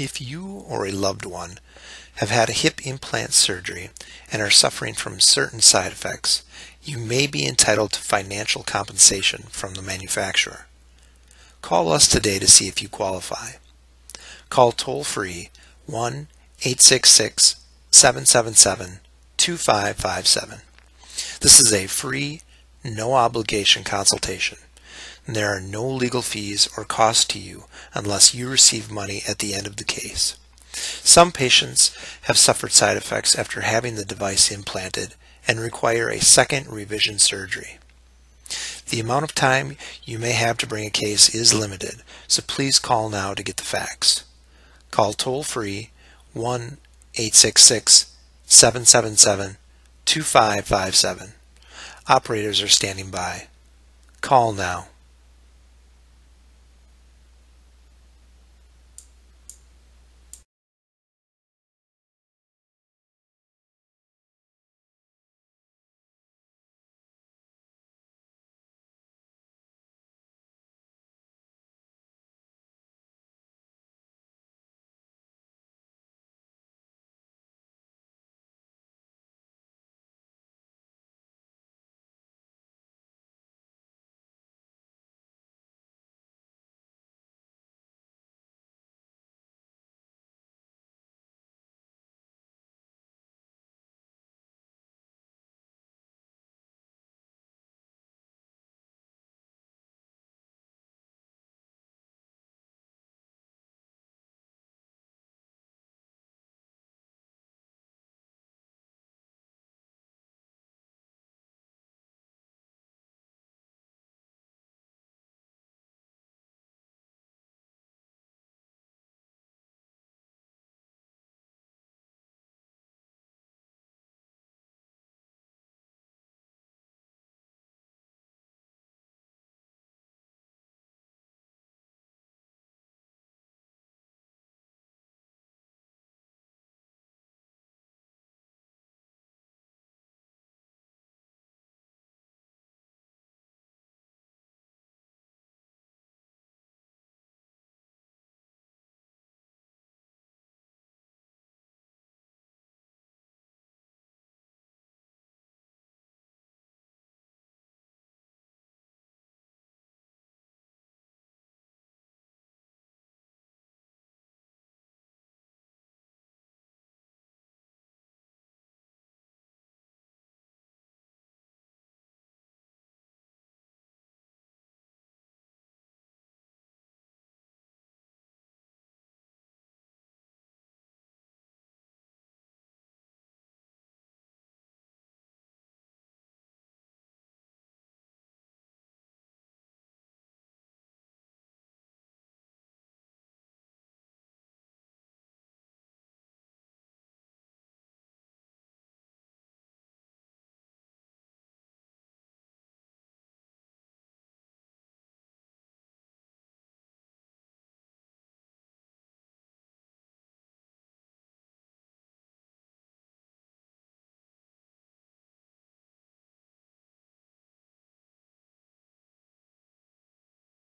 If you or a loved one have had a hip implant surgery and are suffering from certain side effects, you may be entitled to financial compensation from the manufacturer. Call us today to see if you qualify. Call toll-free 1-866-777-2557. This is a free, no-obligation consultation. There are no legal fees or costs to you unless you receive money at the end of the case. Some patients have suffered side effects after having the device implanted and require a second revision surgery. The amount of time you may have to bring a case is limited, so please call now to get the facts. Call toll-free 1-866-777-2557. Operators are standing by. Call now.